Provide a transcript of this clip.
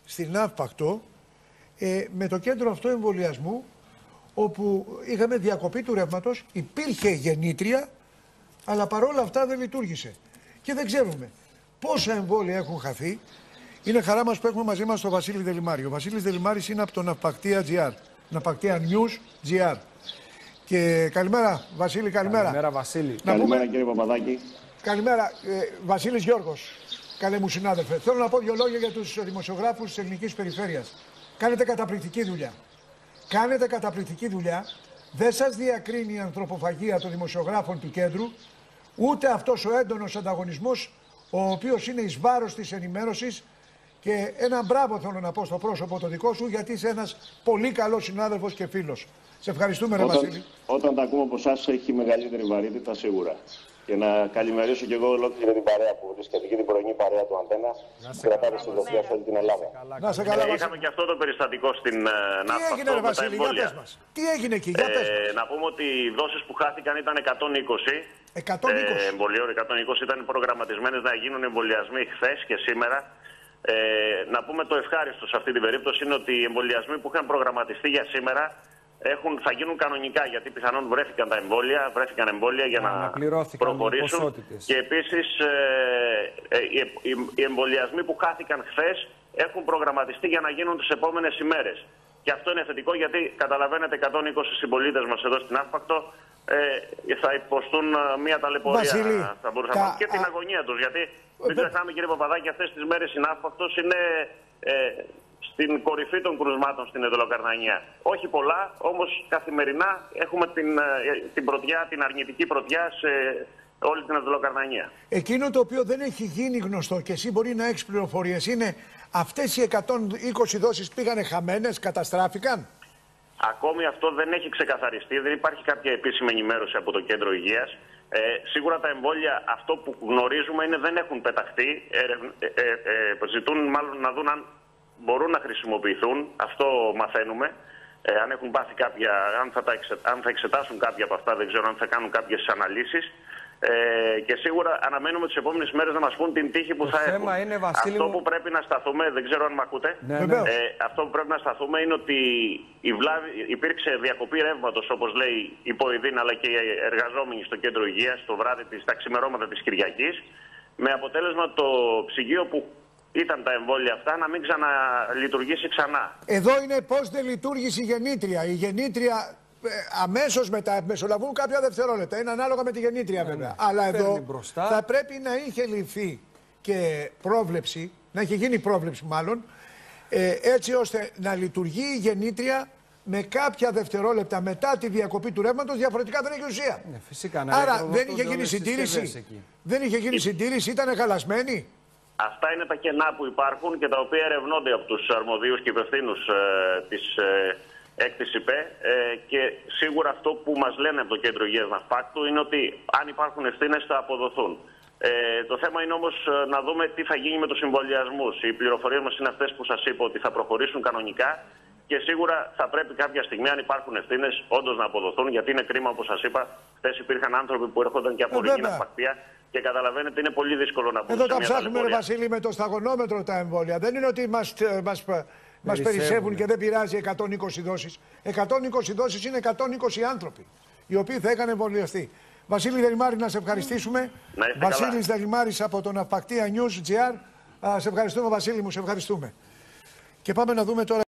στην Ναύπακτο με το κέντρο αυτό εμβολιασμού, όπου είχαμε διακοπή του ρεύματος, υπήρχε γεννήτρια, αλλά παρόλα αυτά δεν λειτουργήσε. Και δεν ξέρουμε πόσα εμβόλια έχουν χαθεί. Είναι χαρά μας που έχουμε μαζί μας τον Βασίλη Δελημάρη. Ο Βασίλης Δελημάρης είναι από το Ναυπακτία.gr, Ναυπακτία News.gr. Και καλημέρα, Βασίλη, καλημέρα. Καλημέρα, Βασίλη. Καλημέρα, κύριε Παπαδάκη. Καλημέρα, Βασίλης Γιώργος. Καλέ μου συνάδελφε. Θέλω να πω δύο λόγια για τους δημοσιογράφους της ελληνικής περιφέρειας. Κάνετε καταπληκτική δουλειά. Κάνετε καταπληκτική δουλειά. Δεν σας διακρίνει η ανθρωποφαγία των δημοσιογράφων του κέντρου, ούτε αυτός ο έντονος ανταγωνισμός, ο οποίος είναι εις βάρος της ενημέρωσης. Και ένα μπράβο θέλω να πω στο πρόσωπο το δικό σου, γιατί είσαι ένας πολύ καλός συνάδελφος και φίλος. Σε ευχαριστούμε, ρε Βασίλη. Όταν τα ακούμε από εσάς έχει μεγαλύτερη βαρύτητα σίγουρα. Και να καλημερίσω και εγώ ολόκληρη την παρέα που βρίσκεται εκεί, την πρωινή παρέα του Αντένα. Κρατάτε συντροφιά σε όλη την Ελλάδα. Να σε καλά, είχαμε και αυτό το περιστατικό στην Ναύπακτο. Τι έγινε, ρε Βασίλη, για πες μας. Τι έγινε εκεί, για πες μας. Να πούμε ότι οι δόσεις που χάθηκαν ήταν 120. 120. Εμβολίων 120 ήταν προγραμματισμένες να γίνουν εμβολιασμοί χθες και σήμερα. Να πούμε το ευχάριστο σε αυτή την περίπτωση είναι ότι οι εμβολιασμοί που είχαν προγραμματιστεί για σήμερα θα γίνουν κανονικά, γιατί πιθανόν βρέθηκαν εμβόλια για να προχωρήσουν. Και επίσης οι εμβολιασμοί που χάθηκαν χθες έχουν προγραμματιστεί για να γίνουν τις επόμενες ημέρες. Και αυτό είναι θετικό, γιατί καταλαβαίνετε 120 συμπολίτες μας εδώ στην Ναύπακτο θα υποστούν μια ταλαιπωρία, θα μπορούσαμε, και την αγωνία τους. Γιατί μην ξεχνάμε, κύριε Παπαδάκη, αυτές τις μέρες η Ναύπακτος είναι στην κορυφή των κρουσμάτων στην Εδωλοκαρνανία. Όχι πολλά, όμως καθημερινά έχουμε την αρνητική πρωτιά σε όλη την Εδωλοκαρνανία. Εκείνο το οποίο δεν έχει γίνει γνωστό και εσύ μπορεί να έχεις πληροφορίες είναι αυτές οι 120 δόσεις πήγανε χαμένες, καταστράφηκαν. Ακόμη αυτό δεν έχει ξεκαθαριστεί, δεν υπάρχει κάποια επίσημη ενημέρωση από το Κέντρο Υγείας. Σίγουρα τα εμβόλια, αυτό που γνωρίζουμε είναι δεν έχουν πεταχτεί. Ζητούν μάλλον να δουν αν μπορούν να χρησιμοποιηθούν. Αυτό μαθαίνουμε. Αν έχουν πάθει κάποια, αν θα εξετάσουν κάποια από αυτά, δεν ξέρω αν θα κάνουν κάποιες αναλύσεις. Και σίγουρα αναμένουμε τις επόμενες μέρες να μας πούν την τύχη που θα έχουν. Είναι, Βασίλη, αυτό που πρέπει να σταθούμε, δεν ξέρω αν με ακούτε. Ναι. Αυτό που πρέπει να σταθούμε είναι ότι υπήρξε διακοπή ρεύματος, όπως λέει η ΠΟΗΔΗΝ, αλλά και οι εργαζόμενοι στο Κέντρο Υγείας το βράδυ, τα ξημερώματα της Κυριακής, με αποτέλεσμα το ψυγείο που ήταν τα εμβόλια αυτά να μην ξαναλειτουργήσει ξανά. Εδώ είναι πώς δεν λειτουργήσε η γεννήτρια. Η γεννήτρια αμέσως μετά μεσολαβούν κάποια δευτερόλεπτα. Είναι ανάλογα με τη γεννήτρια, βέβαια. Αλλά εδώ θα πρέπει να είχε ληφθεί και πρόβλεψη, να είχε γίνει πρόβλεψη μάλλον, έτσι ώστε να λειτουργεί η γεννήτρια με κάποια δευτερόλεπτα μετά τη διακοπή του ρεύματος, διαφορετικά δεν έχει ουσία. Φυσικά, άρα δεν είχε γίνει συντήρηση. Δεν είχε γίνει συντήρηση, ήταν χαλασμένη. Αυτά είναι τα κενά που υπάρχουν και τα οποία ερευνώνται από τους αρμοδίους και υπευθύνους της έκτης ΥΠΕ, και σίγουρα αυτό που μας λένε από το Κέντρο Υγείας Ναυπάκτου είναι ότι αν υπάρχουν ευθύνες θα αποδοθούν. Το θέμα είναι όμως να δούμε τι θα γίνει με τους συμβολιασμούς. Οι πληροφορίες μας είναι αυτές που σας είπα, ότι θα προχωρήσουν κανονικά και σίγουρα θα πρέπει κάποια στιγμή, αν υπάρχουν ευθύνες, όντως να αποδοθούν, γιατί είναι κρίμα, όπως σας είπα. Χθες υπήρχαν άνθρωποι που έρχονταν και από ορεινή ναυπακτία και καταλαβαίνετε είναι πολύ δύσκολο να μπουν. Εδώ τα ψάχνουμε, ρε Βασίλη, με το σταγονόμετρο τα εμβόλια. Δεν είναι ότι μας περισσεύουν και δεν πειράζει 120 δόσεις. 120 δόσεις είναι 120 άνθρωποι οι οποίοι θα είχαν εμβολιαστεί. Βασίλη Δελημάρη, να σε ευχαριστήσουμε. Βασίλης Δελημάρης από το Ναυπακτία News.gr. Σε ευχαριστούμε, Βασίλη μου, σε ευχαριστούμε. Και πάμε να δούμε τώρα.